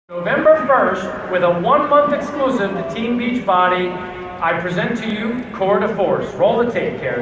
November 1st, with a 1-month exclusive to Team Beachbody, I present to you Core de Force. Roll the tape, Carrie.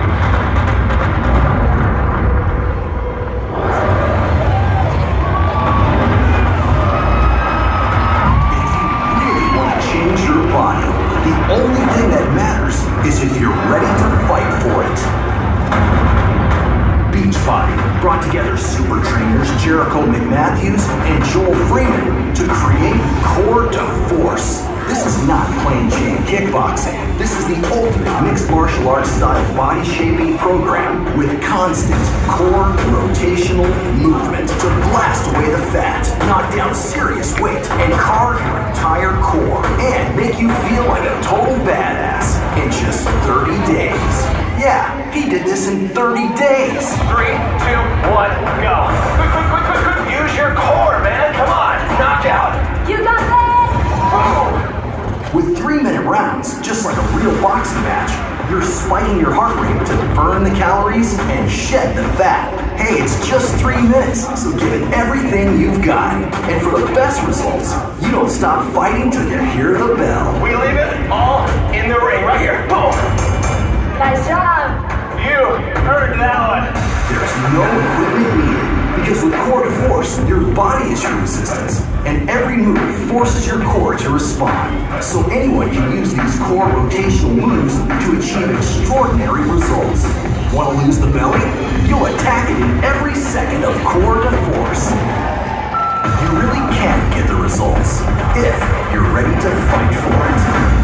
If you really want to change your body, the only thing that matters is if you're ready to fight for it. Beachbody brought together super trainers Jericho McMatthews and Joel Freeman to create Core de Force. This is not plain Jane kickboxing. This is the ultimate mixed martial arts style body shaping program with constant core rotational movement to blast away the fat, knock down serious weight, and carve your entire core and make you feel like a total badass in just 30 days. Yeah, he did this in 30 days. 3, 2, 1, go. Quick. Use your core, man. Come on. Knockout. You got that? Boom. With 3-minute rounds, just like a real boxing match, you're spiking your heart rate to burn the calories and shed the fat. Hey, it's just 3 minutes, so give it everything you've got. And for the best results, you don't stop fighting till you hear the bell. We leave it all in the ring right here. Boom. Nice job. You heard that one. There's no equipment needed, because with Core de Force, your body is your resistance, and every move forces your core to respond. So anyone can use these core rotational moves to achieve extraordinary results. Want to lose the belly? You'll attack it in every second of Core de Force. You really can get the results if you're ready to fight for it.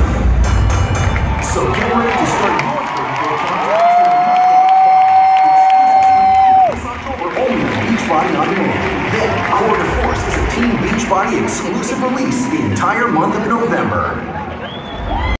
So get ready to start your Beachbody on demand. Then, Core de Force is a Team Beachbody exclusive release the entire month of November.